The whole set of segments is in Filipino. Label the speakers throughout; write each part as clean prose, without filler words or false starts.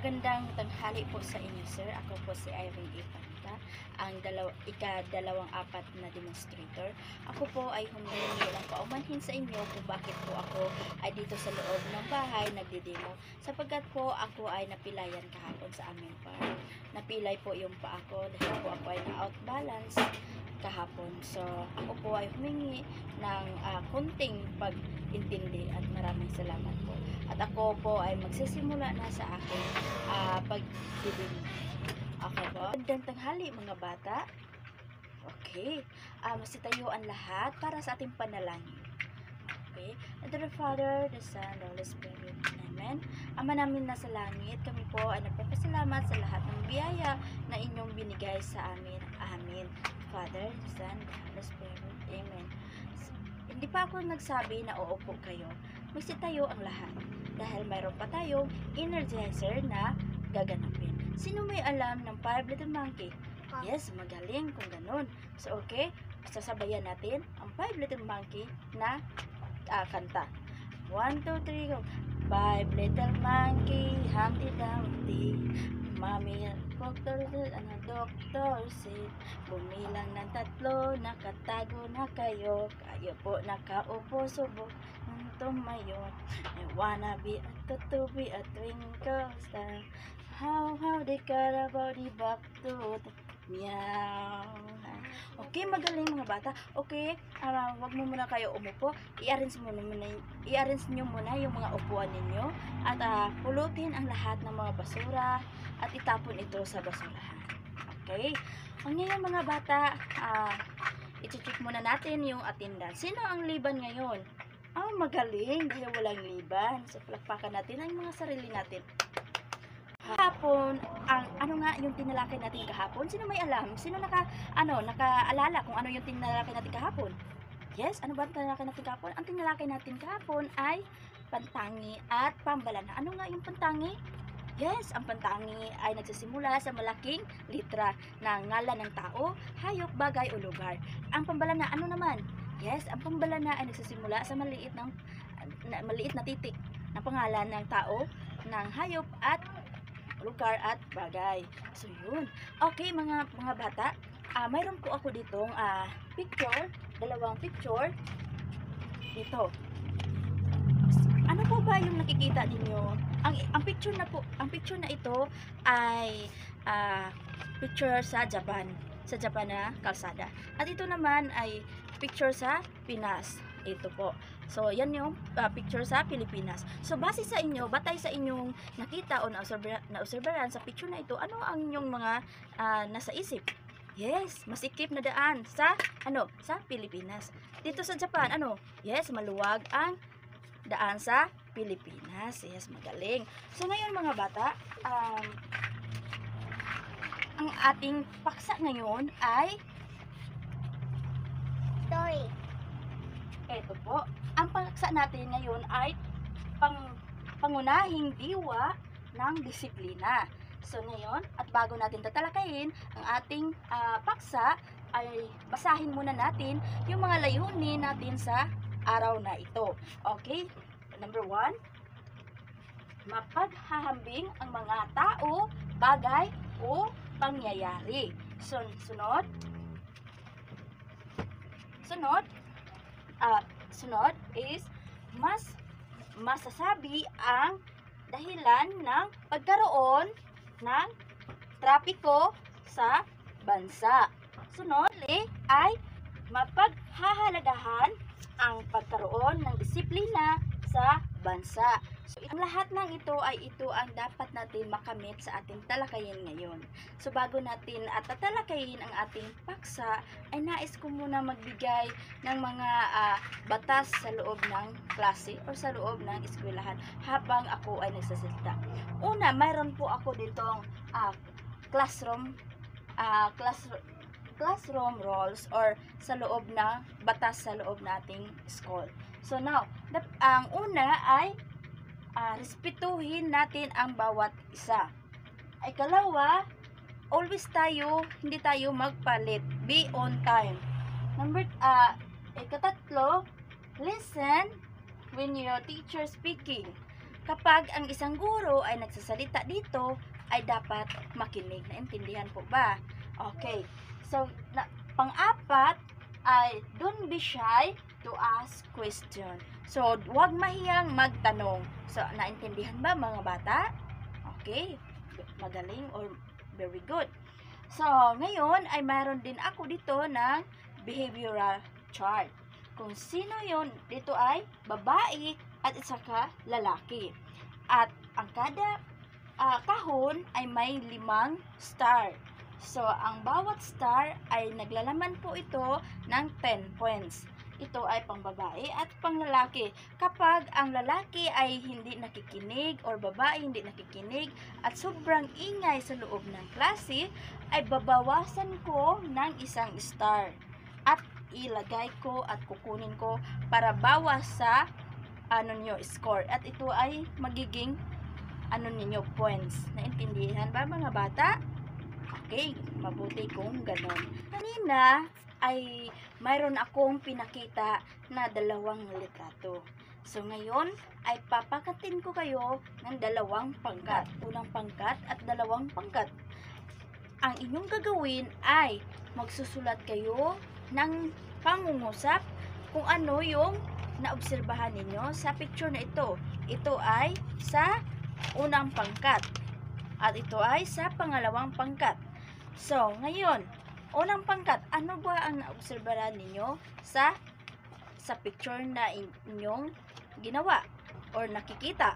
Speaker 1: Magandang tanghali po sa inyo, sir. Ako po si Irene Ipanta, ang ika-dalawang apat na demonstrator. Ako po ay humingi ng paumanhin sa inyo kung bakit po ako ay dito sa loob ng bahay nagdidemo. Sapagkat po ako ay napilayan kahapon sa aming farm. Napilay po yung paa ko dahil po ako ay na-outbalance kahapon. So, ako po ay humingi ng kunting pag-intindi at maraming salamat po. At ako po ay magsisimula na sa aking pagdidinig. Okay po? Magandang tanghali mga bata. Okay. Masitayo ang lahat para sa ating panalangin. Okay. And the Father, the Son, the Holy Spirit. Amen. Ama namin nasa langit, kami po ay nagpapasalamat sa lahat ng biyaya na inyong binigay sa amin. Amen. Father, the Son, the Holy Spirit. Amen. Hindi pa ako nagsabi na uupo kayo. Magsitayo ang lahat. Dahil mayroon pa tayong energizer na gaganapin. Sino may alam ng 5 Little Monkey? Yes, magaling kung ganun. So, okay, sasabayan natin ang 5 Little Monkey na kanta. 1, 2, 3, go! 5 little monkey, Humpty Dumpty. Mami at doktor said, bumilang ng 3, nakatago na kayo. Kayo po nakaupo, subok ng tumayo. I wanna be to be a twinkle star. How they got about the back to the meow. Okay, magaling mga bata. Okay, wag mo muna kayo umupo. I-arrange nyo muna yung mga upuan ninyo at pulutin ang lahat ng mga basura at itapon ito sa basurahan. Okay? Ngayon mga bata, i-check muna natin yung attendance. Sino ang liban ngayon? Magaling dahil walang liban. So, palakpakan natin ang mga sarili natin. Kahapon, ano nga yung tinalakay natin kahapon? Sino may alam? Sino nakaalala kung ano yung tinalakay natin kahapon? Yes, ano ba ang tinalakay natin kahapon? Ang tinalakay natin kahapon ay pantangi at pambalana. Ano nga yung pantangi? Yes, ang pantangi ay nagsisimula sa malaking litra ng ngalan ng tao, hayop, bagay o lugar. Ang pambalana, ano naman? Yes, ang pambalana ay nagsisimula sa maliit na titik na pangalan ng tao, ng hayop at lugar at bagay. So yun. Okay mga bata, mayroon po ako ditong picture, dalawang picture dito. Ano po ba yung nakikita ninyo? Ang picture na ito ay picture sa Japan na kalsada. At ito naman ay picture sa Pinas. Ito po. So, yan yung picture sa Pilipinas. So, batay sa inyong nakita o naobserbahan sa picture na ito, ano ang inyong mga nasa isip? Yes, masikip na daan sa Pilipinas. Dito sa Japan, yes, maluwag ang daan sa Pilipinas. Yes, magaling. So, ngayon mga bata, ang ating paksa ngayon ay
Speaker 2: story.
Speaker 1: Ito po. Ang paksa natin ngayon ay pangunahing diwa ng disiplina. So, ngayon, at bago natin tatalakayin ang ating paksa, ay basahin muna natin yung mga layunin natin sa araw na ito. Okay? Number 1, mapaghahambing ang mga tao, bagay, o pangyayari. Sunod is masasabi ang dahilan ng pagkaroon ng trapiko sa bansa. Sunod ay mapaghahalagahan ang pagkaroon ng disiplina sa bansa. So, ang lahat ng ito ang dapat natin makamit sa ating talakayin ngayon. So, bago natin tatalakayin ang ating paksa, ay nais ko muna magbigay ng mga batas sa loob ng klase o sa loob ng eskwelahan habang ako ay nagsasalita. Una, mayroon po ako ditong classroom rules or sa loob na batas sa loob nating school. So now, ang una ay respetuhin natin ang bawat isa. Ikalawa, hindi tayo magpalit. Be on time. Ikatatlo, listen when your teacher speaking. kapag ang isang guro ay nagsasalita dito, ay dapat makinig. Naintindihan po ba? Okay. So, pang-apat ay don't be shy to ask question. So, huwag mahiyang magtanong. So, naintindihan ba mga bata? Okay. Magaling or very good. So, ngayon ay mayroon din ako dito ng behavioral chart. Kung sino yon dito ay babae at saka lalaki. At ang kada kahon ay may 5 star. So, ang bawat star ay naglalaman po ito ng 10 points. Ito ay pang babae at pang lalaki. Kapag ang lalaki ay hindi nakikinig or babae hindi nakikinig at sobrang ingay sa loob ng klase, ay babawasan ko ng 1 star. At ilagay ko at kukunin ko para bawas sa score. At ito ay magiging points. Naintindihan ba mga bata? Okay, mabuti kung ganon. Kanina ay mayroon akong pinakita na 2 litrato. So ngayon ay papakatin ko kayo ng 2 pangkat. Unang pangkat at 2 pangkat. Ang inyong gagawin ay magsusulat kayo ng pangungusap kung ano yung naobserbahan ninyo sa picture na ito. Ito ay sa unang pangkat at ito ay sa pangalawang pangkat. So, ngayon, unang pangkat, ano ba ang naobserbahan ninyo sa picture na inyong ginawa or nakikita?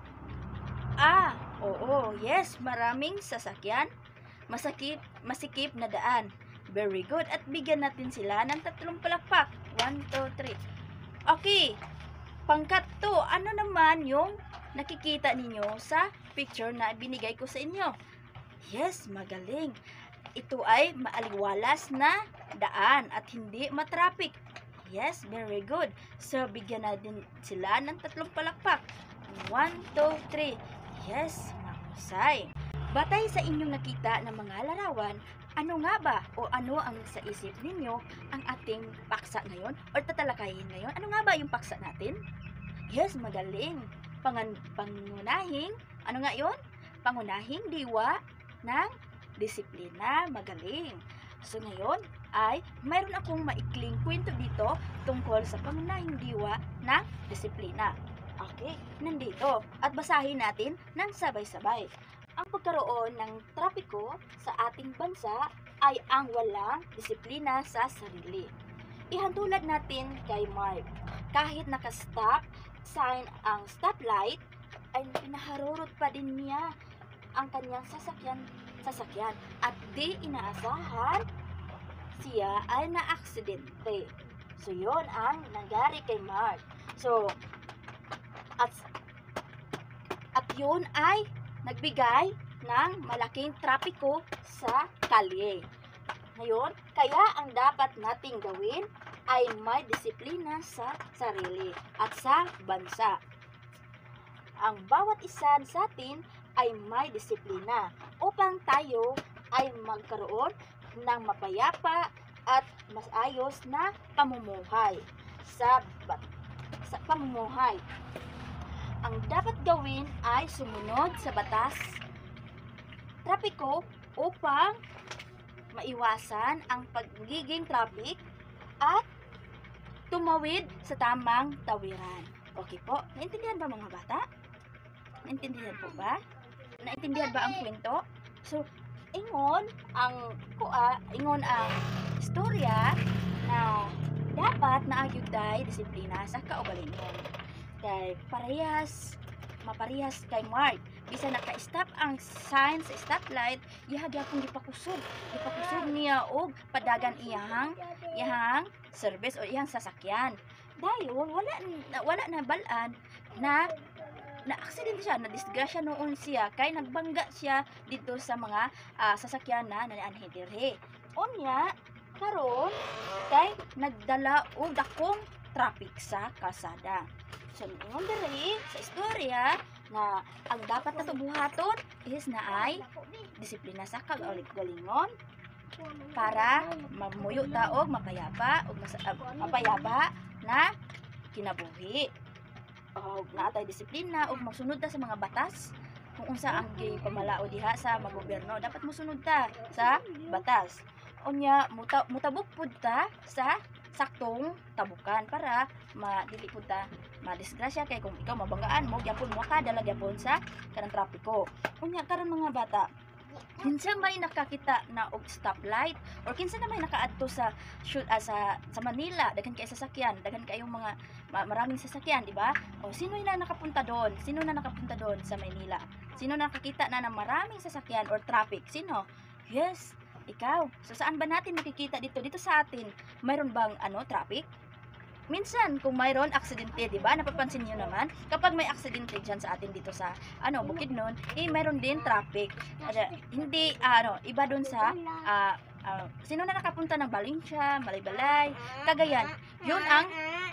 Speaker 1: Oo, yes, maraming sasakyan, masikip na daan. Very good. At bigyan natin sila ng 3 palakpak. 1, 2, 3. Okay. Pangkat 2. Ano naman yung nakikita ninyo sa picture na binigay ko sa inyo? Yes, magaling. Ito ay maaliwalas na daan at hindi matraffic. Yes, very good. So, bigyan natin sila ng 3 palakpak. 1, 2, 3. Yes, mahusay. Batay sa inyong nakita ng mga larawan, ano nga ba o ano ang sa isip ninyo ang ating paksa ngayon or tatalakayin ngayon? Ano nga ba yung paksa natin? Yes, magaling. Pangunahing, ano nga yon? Pangunahing diwa ng disiplina. Magaling. So ngayon ay mayroon akong maikling kwento dito tungkol sa pangunahing diwa ng disiplina. Okay, nandito. At basahin natin ng sabay-sabay. Ang pagkaroon ng trapiko sa ating bansa ay ang walang disiplina sa sarili. Ihantulad natin kay Mark. Kahit naka-stop sign ang stoplight, ay pinaharurot pa din niya ang kanyang sasakyan at di inaasahan siya ay na-aksidente. So, yon ang nangyari kay Mark. So, at yun ay nagbigay ng malaking trapiko sa kalye. Ngayon, kaya ang dapat nating gawin ay may disiplina sa sarili at sa bansa. Ang bawat isa sa atin ay may disiplina upang tayo ay magkaroon ng mapayapa at mas ayos na pamumuhay sa pamumuhay. Ang dapat gawin ay sumunod sa batas trapiko upang maiwasan ang pagiging traffic at tumawid sa tamang tawiran. Okay po? Naintindihan ba mga bata? Naintindihan po ba? Naintindihan ba ang kwento? So, ingon ang istorya na dapat naagyuday disiplina sa kaugalingon. Kay maparehas kay Mark. Bisa naka-stop ang sign sa stoplight, ihagya kung gipakusog niya og padagan iyang service o iyang sasakyan. Dayon wala na balaan na aksidente siya, na disgrasya noon siya kay nagbangga siya dito sa mga sasakyan na nananhidirhe. Unya karon kay nagdala og dakong traffic sa kalsada. So, ingon diri sa istorya na ang dapat na buhaton is na ay disiplina sa kaugalingon para mamuyo ta og mapayapa na kinabuhi. naatay disiplina ug magsunod ta sa mga batas. Kung unsa ang gay pamalao diha sa magobyerno, dapat mosunod ta sa batas. Unya mutabok pud ta sa saktong tabukan para dili pud ta madisgrasya kay kung ikaw mabanggaan mo gyapon mo kadala gyapon sa kanang trapiko. Unya karon mga bata, kinsa may nakakita na og stoplight or kinsa na may nakaadto sa sa Manila, daghan kay sasakyan, daghan kayong mga maraming sasakyan, di ba? O sino na nakapunta doon? Sino na nakapunta doon sa Manila? Sino nakakita na ng maraming sasakyan or traffic? Sino? Yes, ikaw. So saan ba natin makikita dito? Dito sa atin, mayroon bang traffic? Minsan kung mayroon aksidente, 'di ba? Napapansin niyo naman, kapag may aksidente diyan sa atin dito sa Bukidnon, mayroon din traffic. Hindi iba doon sa sino na nakapunta ng Valencia, Malaybalay, Cagayan. Yun ang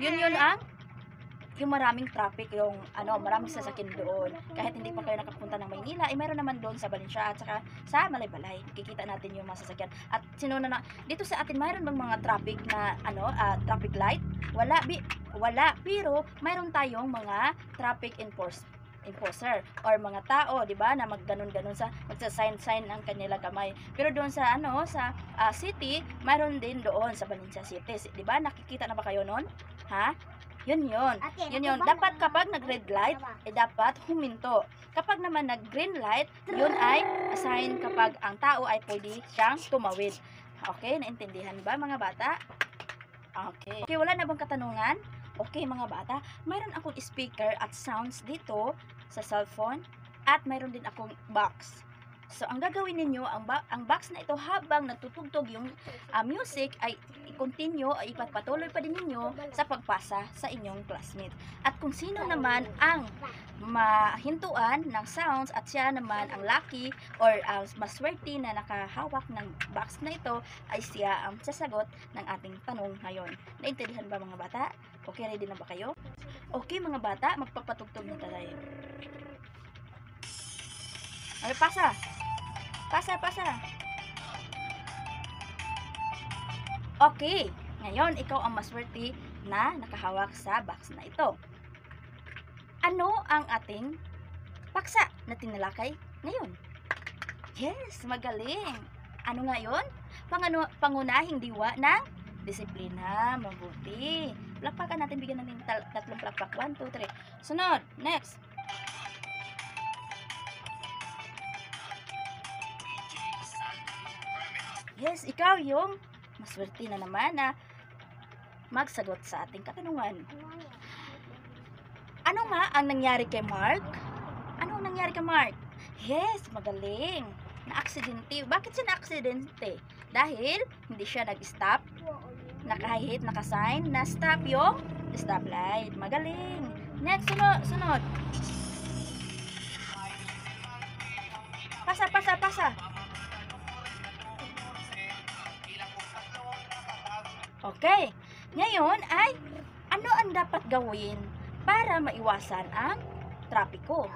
Speaker 1: yung maraming traffic, yung maraming sasakyan doon. Kahit hindi pa kayo nakapunta ng Maynila, mayroon naman doon sa Valencia at saka sa Malaybalay. Kikita natin yung mga sasakyan. At dito sa atin mayroon bang mga traffic na traffic light? Wala, pero mayroon tayong mga traffic enforcer or mga tao, 'di ba, na magganon-ganon sa magsa-sign ng kanilang kamay. Pero doon sa sa city, mayroon din doon sa Valencia City, 'di ba? Nakikita na ba kayo noon? Ha? Yun. Dapat kapag nag-red light, dapat huminto. Kapag naman nag-green light, yun ay sign kapag ang tao ay pwede siyang tumawid. Okay, naintindihan ba mga bata? Okay, wala na bang katanungan? Okay mga bata, mayroon akong speaker at sounds dito sa cellphone at mayroon din akong box. So ang gagawin ninyo, ang box na ito habang nagtutugtog yung music ay i-continue, ay ipagpatuloy pa din ninyo sa pagpasa sa inyong classmate. At kung sino naman ang mahintuan ng sounds at siya naman ang lucky or maswerte na nakahawak ng box na ito, ay siya ang sasagot ng ating tanong ngayon. Naintindihan ba mga bata? Okay, ready na ba kayo? Okay mga bata, magpapatugtog na tayo. Ay, pasa. Okay, ngayon ikaw ang maswerte na nakahawak sa box na ito. Ano ang ating paksa na tinalakay ngayon? Yes, magaling. Ano ngayon? Pangunahing diwa ng disiplina. Mabuti. Plakpakan natin, bigyan natin tatlong plakpak. 1, 2, 3. Sunod, next. Yes, ikaw yung maswerte na naman na magsagot sa ating katanungan. Ano nga ang nangyari kay Mark? Ano ang nangyari kay Mark? Yes, magaling. Na-aksidente. Bakit siya na-aksidente? Dahil hindi siya nag-stop. Nakahit, nakasign na stop yung stoplight. Magaling. Next, sunod. Pasa. Okay. Ngayon ay ano ang dapat gawin para maiwasan ang trapiko?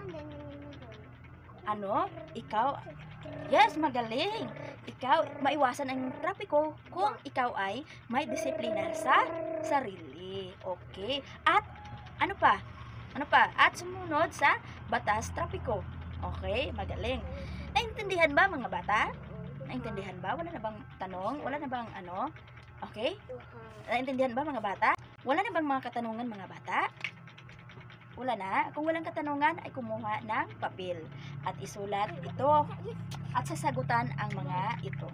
Speaker 1: Ano? Ikaw? Yes, magaling. Ikaw, maiwasan ang trapiko kung ikaw ay may disiplina sa sarili. Okay. At ano pa? At sumunod sa batas trapiko. Okay, magaling. Naintindihan ba mga bata? Naintindihan ba? Wala na bang tanong? Wala na bang Okay? Naintindihan ba mga bata? Wala na bang mga katanungan mga bata? Wala na. Kung walang katanungan ay kumuha ng papel at isulat ito at sasagutan ang mga ito.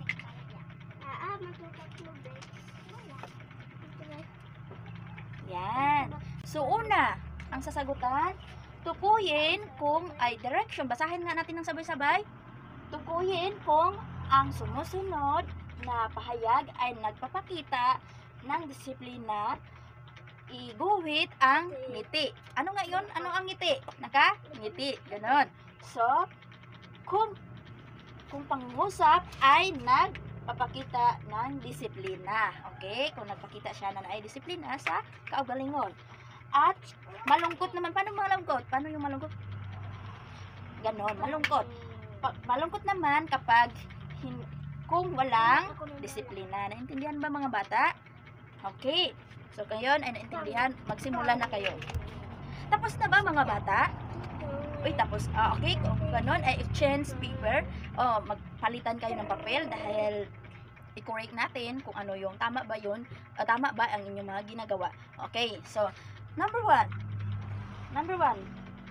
Speaker 1: Yan. So una, ang sasagutan, tukuyin kung ay direction. Basahin nga natin ng sabay-sabay. Tukuyin kung ang sumusunod na pahayag ay nagpapakita ng disiplina. Iguhit ang ngiti. Ano nga yun? Ano ang ngiti? Ngiti. Ganon. So, kung pangusap ay nagpapakita ng disiplina. Okay? Kung nagpakita siya na ay disiplina sa kaugalingon. At malungkot naman. Paano malungkot? Paano yung malungkot? Ganon. Malungkot. Malungkot naman kapag kung walang disiplina. Naintindihan ba mga bata? Okay. So, ngayon ay naintindihan. Magsimula na kayo. Tapos na ba mga bata? Uy, tapos, okay, kung ganun, ay exchange paper, magpalitan kayo ng papel dahil i-correct natin kung ano yung tama ba yun, tama ba ang inyong mga ginagawa. Okay, so, number one,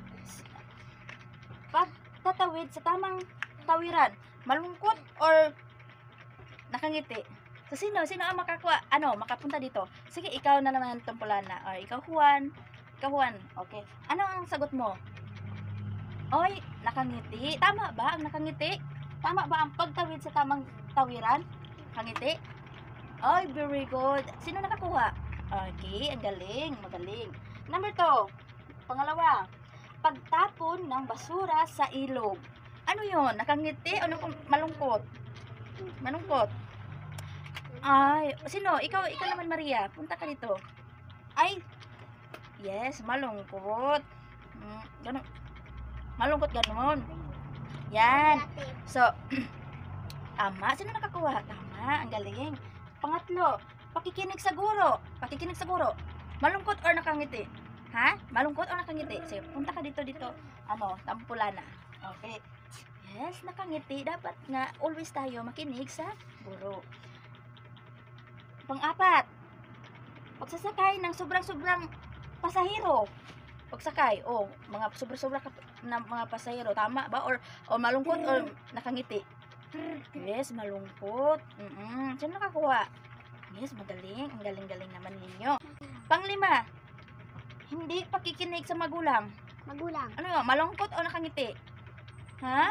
Speaker 1: pag tatawid sa tamang tawiran, malungkot or nakangiti? So, sino ang makapunta dito? Sige, ikaw na naman, Tumpulana, or ikaw, Juan, okay. Ano ang sagot mo? Oy, nakangiti. Tama ba ang nakangiti? Tama ba ang pagtawid sa tamang tawiran? Nakangiti? Oy, very good. Sino nakakuha? Okay, ang galing, magaling. Number 2, pangalawa, pagtapon ng basura sa ilog. Ano yon? Nakangiti o malungkot? Malungkot. Ay, sino? Ikaw naman, Maria. Punta ka dito. Ay, yes, malungkot. Ganun. Malungkot ganun. Yan. So, tama. Sino nakakuha? Tama. Ang galing. Pangatlo, pakikinig sa guro. Malungkot or nakangiti? Ha? Malungkot or nakangiti? Sige, punta ka dito. Tampulana. Okay. Yes, nakangiti. Dapat nga, always tayo makinig sa guro. Pang-apat, pagsasakay ng sobrang pasahero. Pagsakay, mga sobra-sobra na mga pasahero, tama ba? Or malungkot or nakangiti? Yes, malungkot. Sino nakakuha? Yes, magaling. Ang galing-galing naman ninyo. Pang-5, hindi pakikinig sa magulang. Ano yun? Malungkot o nakangiti? Ha?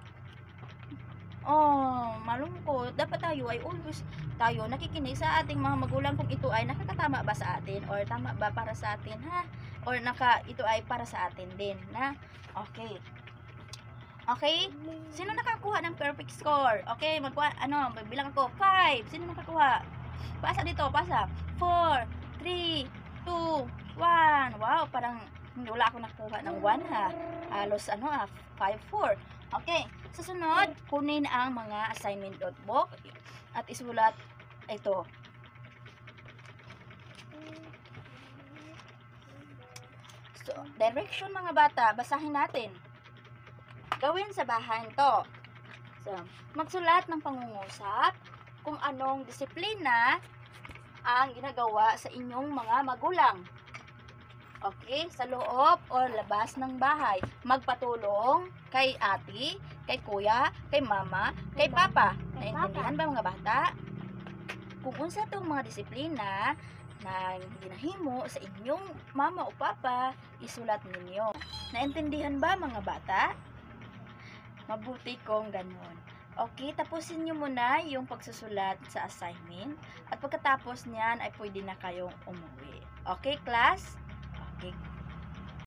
Speaker 1: Malungkot. Dapat tayo ay always tayo nakikinig sa ating mga magulang kung ito ay nakakatama ba sa atin or tama ba para sa atin, ha? Or ito ay para sa atin din, na? Okay. Okay? Sino nakakuha ng perfect score? Okay, bilang ako. 5. Sino nakakuha? Pasa dito, pasa. 4, 3, 2, 1. Wow, parang wala ako nakuha ng 1, ha? Halos 5, 4. Okay, susunod, kunin ang mga assignment notebook at isulat ito. So, direction mga bata, basahin natin. Gawin sa bahay to. So, magsulat ng pangungusap kung anong disiplina ang ginagawa sa inyong mga magulang. Okay, sa loob o labas ng bahay. Magpatulong kay ate, kay kuya, kay mama, kay papa. Naintindihan ba mga bata? Kung unsa tong mga disiplina na ginahimo sa inyong mama o papa, isulat ninyo. Naintindihan ba mga bata? Mabuti kong ganun. Okay, tapusin nyo muna yung pagsusulat sa assignment at pagkatapos niyan ay pwede na kayong umuwi. Okay, class? Okay.